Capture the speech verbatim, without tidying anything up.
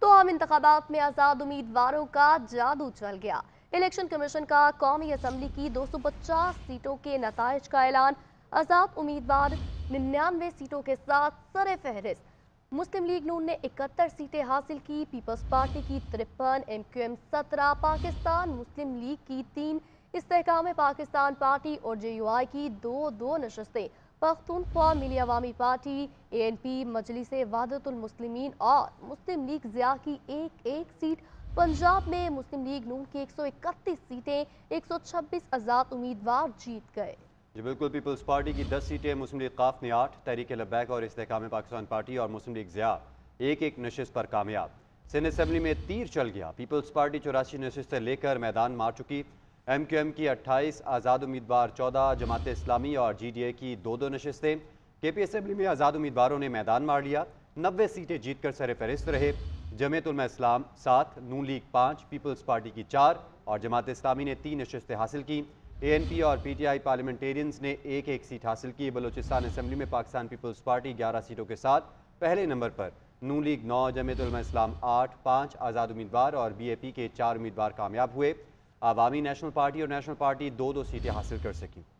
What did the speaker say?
तो आम इंतखाबात में आज़ाद उम्मीदवारों का जादू चल गया। इलेक्शन कमीशन का कौमी असम्बली की दो सौ पचास सीटों के नताइज का ऐलान। आज़ाद उम्मीदवार निन्यानवे सीटों के साथ सरे फहरिस्त। मुस्लिम लीग नून ने इकहत्तर सीटें हासिल की, पीपल्स पार्टी की तिरपन, एम क्यू एम सत्रह, पाकिस्तान मुस्लिम लीग की तीन, इस्तेहकाम पाकिस्तान पार्टी और जे यू आई की दो दो नशस्तें, Pakhtunkhwa Milli Awami party, A N P, Majlis Wahdatul Muslimeen और मुस्लिम लीग ज़िया की एक एक सीट। पंजाब में मुस्लिम लीग नून की एक सौ इकतीस सीटें, एक सौ छब्बीस आज़ाद उम्मीदवार जीत गए। जी बिल्कुल, पीपल्स पार्टी की दस सीटें, मुस्लिम लीग काफ ने आठ, तहरीक लब्बैक और इस्तेहकाम पाकिस्तान पार्टी और मुस्लिम लीग ज़िया एक एक नशिस्त पर कामयाब। सिंध असम्बली में तीर चल गया, पीपल्स पार्टी चौरासी नशिस्तें लेकर मैदान मार चुकी। एम क्यू एम की अट्ठाईस, आज़ाद उम्मीदवार चौदह, जमात इस्लामी और जी डी ए की दो दो नशिस्तें। के पी असम्बली में आज़ाद उम्मीदवारों ने मैदान मार लिया, नब्बे सीटें जीत कर सर फहरिस्त रहे। जमीयत उलमा इस्लाम सात, नून लीग पाँच, पीपल्स पार्टी की चार और जमात इस्लामी ने तीन नशिस्तें हासिल की। ए एन पी और पी टी आई पार्लियामेंटेरियंस ने एक एक सीट हासिल की। बलोचिस्तान असम्बली में पाकिस्तान पीपल्स पार्टी ग्यारह सीटों के साथ पहले नंबर पर, नून लीग नौ, जमीयत उलमा इस्लाम आठ, पाँच आज़ाद उम्मीदवार और बी ए पी के चार उम्मीदवार कामयाब हुए। अवामी नेशनल पार्टी और नेशनल पार्टी दो दो सीटें हासिल कर सकी।